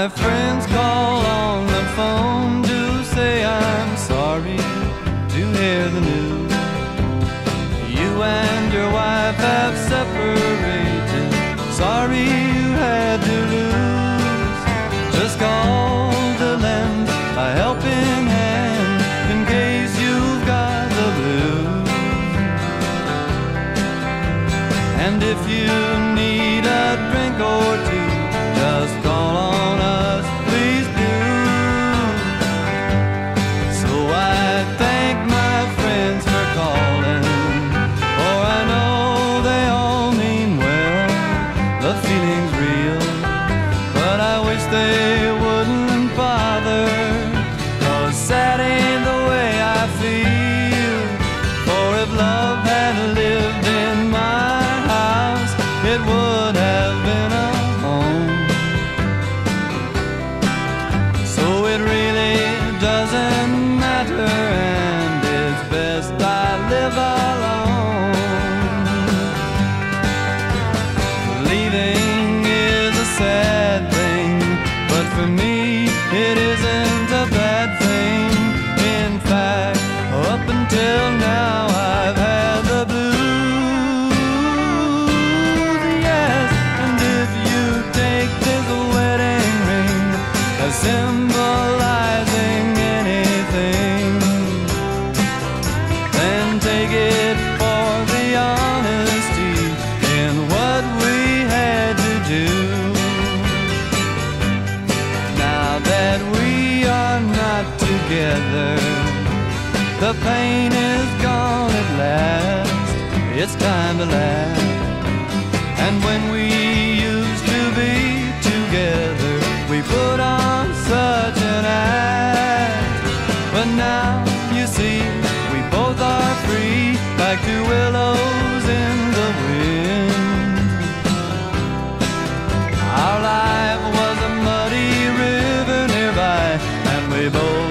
my friends call on the phone to say I'm sorry to hear the news. You and your wife have separated. Sorry you had to lose. Just call to lend a helping hand in case you've got the blues. And if you need a drink or two, just call on us, please do. So I thank my friends for calling, for I know they all mean well. The feeling's real, but I wish they wouldn't bother, 'cause sad ain't the way I feel. For if love had lived in my house, it would have been a home. So it really doesn't matter, and it's best I live alone. Leaving is a sad thing, but for me it isn't a bad thing. In fact, up until now I've had the blues, yes. And if you take this wedding ring as symbolizing anything, then take it for the honesty in what we had to do. Now that we are not together, the pain is gone at last. It's time to laugh. And when we used to be together, we put on such an act. But now, you see, we both are free, like two willows in the wind. Our life was a muddy river nearby, and we both